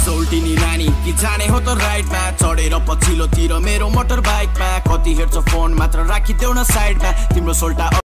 सोल्टिनी नानी कि जाने हो त राइडमा चढेर पछिल्लोतिर मेरो मोटर बाइकमा कति हेर्छ फोन मात्र राखिदेऊ न साइडमा तिम्रो सोल्टा